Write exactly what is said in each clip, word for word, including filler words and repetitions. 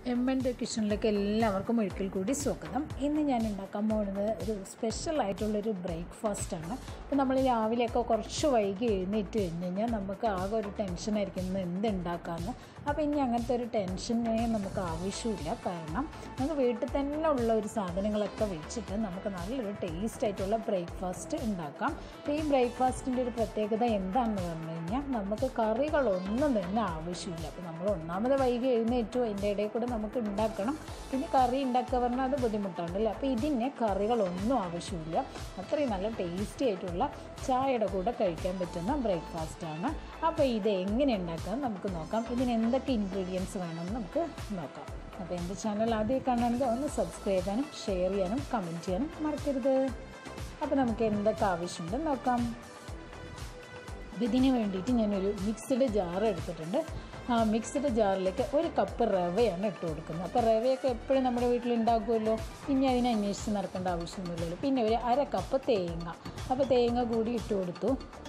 M and Dev കിച്ചണിലേക്ക് എല്ലാവർക്കും ഒരിക്കൽ കൂടി സ്വാഗതം. ഇന്ന് ഞാൻ ഉണ്ടാക്കാൻ പോകുന്നത് ഒരു സ്പെഷ്യൽ ആയിട്ടുള്ളൊരു ബ്രേക്ക്ഫാസ്റ്റാണ്. അപ്പോൾ നമ്മൾ രാവിലെയൊക്കെ കുറച്ച് വൈകി എഴുന്നേറ്റ് കഴിഞ്ഞ് കഴിഞ്ഞാൽ നമുക്ക് ആകെ ഒരു ടെൻഷനായിരിക്കും ഇന്ന് എന്ത് ഉണ്ടാക്കാമെന്ന്. അപ്പോൾ ഇനി അങ്ങനത്തെ ഒരു ടെൻഷനെ നമുക്ക് ആവശ്യമില്ല. കാരണം നമുക്ക് വീട്ടിൽ തന്നെ ഉള്ള ഒരു സാധനങ്ങളൊക്കെ വെച്ചിട്ട് നമുക്ക് നല്ലൊരു ടേസ്റ്റ് ആയിട്ടുള്ള ബ്രേക്ക്ഫാസ്റ്റ് ഉണ്ടാക്കാം. അപ്പോൾ ഈ ബ്രേക്ക്ഫാസ്റ്റിൻ്റെ ഒരു പ്രത്യേകത എന്താണെന്ന് പറഞ്ഞു കഴിഞ്ഞാൽ നമുക്ക് കറികളൊന്നും തന്നെ ആവശ്യമില്ല. അപ്പോൾ നമ്മൾ ഒന്നാമത് വൈകി എഴുന്നേറ്റു, അതിൻ്റെ ഇടയിൽ കൂടെ നമുക്ക് ഉണ്ടാക്കണം. പിന്നെ കറി ഉണ്ടാക്കുക പറഞ്ഞാൽ അത് ബുദ്ധിമുട്ടാണല്ലോ. അപ്പോൾ ഇതിന് കറികളൊന്നും ആവശ്യമില്ല. അത്രയും നല്ല ടേസ്റ്റി ആയിട്ടുള്ള ചായയുടെ കൂടെ കഴിക്കാൻ പറ്റുന്ന ബ്രേക്ക്ഫാസ്റ്റാണ്. അപ്പോൾ ഇത് എങ്ങനെ ഉണ്ടാക്കാം നമുക്ക് നോക്കാം. ഇതിന് എന്തൊക്കെ ഇൻഗ്രീഡിയൻസ് വേണമെന്ന് നമുക്ക് നോക്കാം. അപ്പോൾ എൻ്റെ ചാനൽ ആദ്യം കാണുകയാണെങ്കിൽ ഒന്ന് സബ്സ്ക്രൈബ് ചെയ്യാനും ഷെയർ ചെയ്യാനും കമൻറ്റ് ചെയ്യാനും മറക്കരുത്. അപ്പോൾ നമുക്ക് എന്തൊക്കെ ആവശ്യമുണ്ടെന്ന് നോക്കാം. ഇതിന് വേണ്ടിയിട്ട് ഞാനൊരു മിക്സ്ഡ് ജാർ എടുത്തിട്ടുണ്ട്. ആ മിക്സ്ഡ് ജാറിലേക്ക് ഒരു കപ്പ് റവയാണ് ഇട്ട് കൊടുക്കുന്നത്. അപ്പോൾ റവയൊക്കെ എപ്പോഴും നമ്മുടെ വീട്ടിൽ ഉണ്ടാക്കുമല്ലോ, പിന്നെ അതിനെ അന്വേഷിച്ച് നടക്കേണ്ട ആവശ്യമൊന്നുമില്ലല്ലോ. പിന്നെ ഒരു അര കപ്പ് തേങ്ങ, അപ്പോൾ തേങ്ങ കൂടി ഇട്ട് കൊടുത്തു.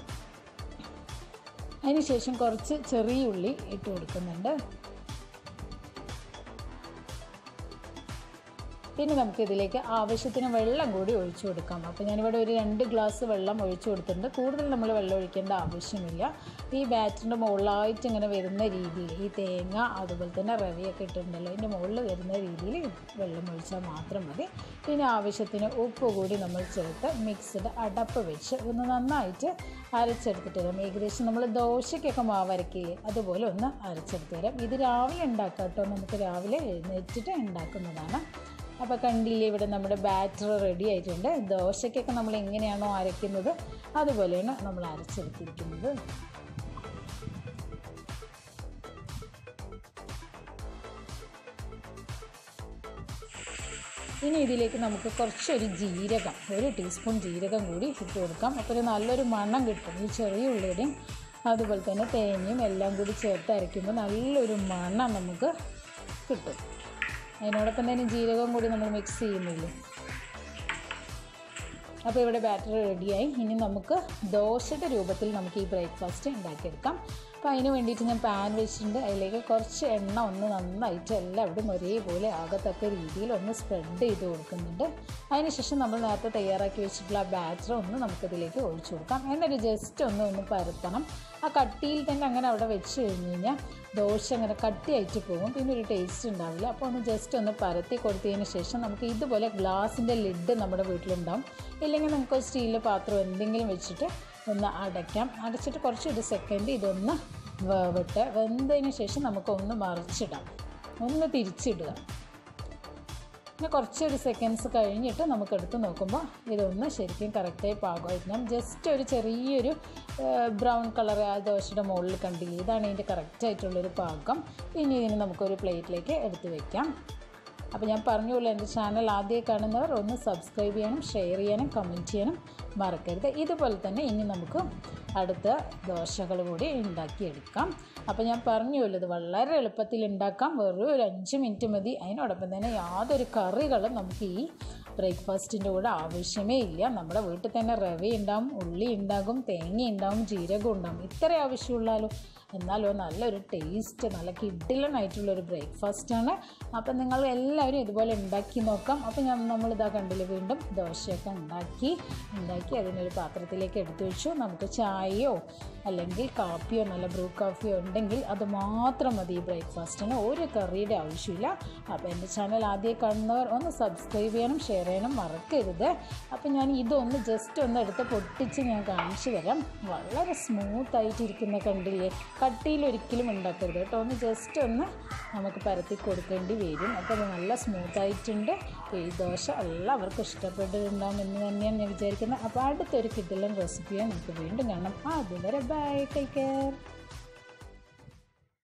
അതിനുശേഷം കുറച്ച് ചെറിയ ഉള്ളി ഇട്ട് കൊടുക്കുന്നുണ്ട്. പിന്നെ നമുക്കിതിലേക്ക് ആവശ്യത്തിന് വെള്ളം കൂടി ഒഴിച്ചു കൊടുക്കാം. അപ്പോൾ ഞാനിവിടെ ഒരു രണ്ട് ഗ്ലാസ് വെള്ളം ഒഴിച്ചു കൊടുത്തിട്ടുണ്ട്. കൂടുതൽ നമ്മൾ വെള്ളം ഒഴിക്കേണ്ട ആവശ്യമില്ല. ഈ ബാറ്ററിൻ്റെ മുകളിലായിട്ട് ഇങ്ങനെ വരുന്ന രീതിയിൽ ഈ തേങ്ങ അതുപോലെ തന്നെ റവയൊക്കെ ഇട്ടിട്ടുണ്ടല്ലോ, അതിൻ്റെ മുകളിൽ വരുന്ന രീതിയിൽ വെള്ളം ഒഴിച്ചാൽ മാത്രം മതി. പിന്നെ ആവശ്യത്തിന് ഉപ്പ് കൂടി നമ്മൾ ചേർത്ത് മിക്സ്ഡ് അടപ്പ് വെച്ച് ഒന്ന് നന്നായിട്ട് അരച്ചെടുത്തിട്ട് തരാം. ഏകദേശം നമ്മൾ ദോശയ്ക്കൊക്കെ മാവരക്കില്ലേ അതുപോലെ ഒന്ന് അരച്ചെടുത്ത് തരാം. ഇത് രാവിലെ ഉണ്ടാക്കാം കേട്ടോ, നമുക്ക് രാവിലെ എഴുന്നേറ്റിട്ട് ഉണ്ടാക്കുന്നതാണ്. അപ്പോൾ കണ്ടില്ലേ, ഇവിടെ നമ്മുടെ ബാറ്റർ റെഡി ആയിട്ടുണ്ട്. ദോശയ്ക്കൊക്കെ നമ്മൾ എങ്ങനെയാണോ അരയ്ക്കുന്നത് അതുപോലെയാണ് നമ്മൾ അരച്ചെടുത്തിരിക്കുന്നത്. ഇനി ഇതിലേക്ക് നമുക്ക് കുറച്ചൊരു ജീരകം, ഒരു ടീസ്പൂൺ ജീരകം കൂടി ഇട്ട് കൊടുക്കാം. അപ്പോൾ ഒരു നല്ലൊരു മണം കിട്ടും. ഈ ചെറിയ ഉള്ളിയുടെയും അതുപോലെ തന്നെ തേങ്ങയും എല്ലാം കൂടി ചേർത്ത് അരയ്ക്കുമ്പോൾ നല്ലൊരു മണം നമുക്ക് കിട്ടും. അതിനോടൊപ്പം തന്നെ ജീരകം കൂടി നമ്മൾ മിക്സ് ചെയ്യുന്നില്ലേ. അപ്പോൾ ഇവിടെ ബാറ്റർ റെഡിയായി. ഇനി നമുക്ക് ദോശയുടെ രൂപത്തിൽ നമുക്ക് ഈ ബ്രേക്ക്ഫാസ്റ്റ് ഉണ്ടാക്കിയെടുക്കാം. അപ്പോൾ അതിന് വേണ്ടിയിട്ട് ഞാൻ പാൻ വെച്ചിട്ടുണ്ട്. അതിലേക്ക് കുറച്ച് എണ്ണ ഒന്ന് നന്നായിട്ട് എല്ലാവിടെയും ഒരേപോലെ ആകത്തക്ക രീതിയിൽ ഒന്ന് സ്പ്രെഡ് ചെയ്ത് കൊടുക്കുന്നുണ്ട്. അതിനുശേഷം നമ്മൾ നേരത്തെ തയ്യാറാക്കി വെച്ചിട്ടുള്ള ആ ബാറ്റർ ഒന്ന് നമുക്കിതിലേക്ക് ഒഴിച്ചു കൊടുക്കാം. എന്നിട്ട് ജസ്റ്റ് ഒന്ന് ഒന്ന് പരത്തണം. ആ കട്ടിയിൽ തന്നെ അങ്ങനെ അവിടെ വെച്ച് കഴിഞ്ഞ് കഴിഞ്ഞാൽ ദോശ അങ്ങനെ കട്ടിയായിട്ട് പോകും, പിന്നെ ഒരു ടേസ്റ്റ് ഉണ്ടാവില്ല. അപ്പോൾ ഒന്ന് ജസ്റ്റ് ഒന്ന് പരത്തി കൊടുത്തതിന് ശേഷം നമുക്ക് ഇതുപോലെ ഗ്ലാസിൻ്റെ ലിഡ് നമ്മുടെ വീട്ടിലുണ്ടാവും. ഇല്ലെങ്കിൽ നമുക്ക് സ്റ്റീലിൻ്റെ പാത്രം എന്തെങ്കിലും വെച്ചിട്ട് ഒന്ന് അടയ്ക്കാം. അടച്ചിട്ട് കുറച്ചൊരു സെക്കൻഡ് ഇതൊന്ന് വേവിട്ട് വെന്തതിന് ശേഷം നമുക്കൊന്ന് മറിച്ചിടാം, ഒന്ന് തിരിച്ചിടുക. പിന്നെ കുറച്ചൊരു സെക്കൻഡ്സ് കഴിഞ്ഞിട്ട് നമുക്കെടുത്ത് നോക്കുമ്പോൾ ഇതൊന്ന് ശരിക്കും കറക്റ്റായി പാകമായിരിക്കണം. ജസ്റ്റ് ഒരു ചെറിയൊരു ബ്രൗൺ കളർ ആ ദോശയുടെ മുകളിൽ കണ്ടില്ലേ, ഇതാണ് ഇതിൻ്റെ കറക്റ്റായിട്ടുള്ളൊരു പാകം. ഇനി ഇതിന് നമുക്കൊരു പ്ലേറ്റിലേക്ക് എടുത്ത് വയ്ക്കാം. അപ്പോൾ ഞാൻ പറഞ്ഞുള്ളൂ, എൻ്റെ ചാനൽ ആദ്യം കാണുന്നവർ ഒന്ന് സബ്സ്ക്രൈബ് ചെയ്യാനും ഷെയർ ചെയ്യാനും കമൻറ്റ് ചെയ്യാനും മറക്കരുത്. ഇതുപോലെ തന്നെ ഇനി നമുക്ക് അടുത്ത ദോശകൾ കൂടി ഉണ്ടാക്കിയെടുക്കാം. അപ്പോൾ ഞാൻ പറഞ്ഞുള്ളൂ, ഇത് വളരെ എളുപ്പത്തിൽ ഉണ്ടാക്കാം. വെറും ഒരു അഞ്ച് മിനിറ്റ് മതി. അതിനോടൊപ്പം തന്നെ യാതൊരു കറികളും നമുക്ക് ഈ ബ്രേക്ക്ഫാസ്റ്റിൻ്റെ കൂടെ ആവശ്യമേ ഇല്ല. നമ്മുടെ വീട്ടിൽ തന്നെ റവ ഉണ്ടാവും, ഉള്ളി ഉണ്ടാകും, തേങ്ങ ഉണ്ടാവും, ജീരകം ഉണ്ടാകും. ഇത്ര ആവശ്യമുള്ളാലും എന്നാലോ നല്ലൊരു ടേസ്റ്റ്, നല്ല കിഡിലനായിട്ടുള്ളൊരു ബ്രേക്ക്ഫാസ്റ്റാണ്. അപ്പം നിങ്ങൾ എല്ലാവരും ഇതുപോലെ ഉണ്ടാക്കി നോക്കാം. അപ്പോൾ ഞാൻ നമ്മളിതാ കണ്ടില്ല, വീണ്ടും ദോശയൊക്കെ ഉണ്ടാക്കി ഉണ്ടാക്കി അതിനൊരു പാത്രത്തിലേക്ക് എടുത്തു വെച്ചു. നമുക്ക് ചായയോ അല്ലെങ്കിൽ കാപ്പിയോ നല്ല ബ്രൂ കാപ്പിയോ ഉണ്ടെങ്കിൽ അത് മാത്രം മതി ഈ ബ്രേക്ക്ഫാസ്റ്റിന്. ഒരു കറിയുടെ ആവശ്യമില്ല. അപ്പോൾ എൻ്റെ ചാനൽ ആദ്യം കാണുന്നവർ ഒന്ന് സബ്സ്ക്രൈബ് ചെയ്യാനും ഷെയർ ചെയ്യാനും മറക്കരുത്. അപ്പോൾ ഞാൻ ഇതൊന്ന് ജസ്റ്റ് ഒന്ന് എടുത്ത് പൊട്ടിച്ച് ഞാൻ കാണിച്ചു തരാം. വളരെ സ്മൂത്തായിട്ടിരിക്കുന്ന കണ്ടില്ലേ, കട്ടിയിൽ ഒരിക്കലും ഉണ്ടാക്കരുത് കേട്ടോ. ഒന്ന് ജസ്റ്റ് ഒന്ന് നമുക്ക് പരത്തി കൊടുക്കേണ്ടി വരും. അപ്പോൾ അത് നല്ല സ്മൂത്തായിട്ടുണ്ട്. ഈ ദോശ എല്ലാവർക്കും ഇഷ്ടപ്പെട്ടിട്ടുണ്ടാകും എന്ന് തന്നെയാണ് ഞാൻ വിചാരിക്കുന്നത്. അപ്പോൾ അടുത്തൊരു കിഡിലൻ റെസിപ്പിയാണ് നമുക്ക് വീണ്ടും കാണാം. അതുവരെ ബൈ, ടേക്ക് കെയർ.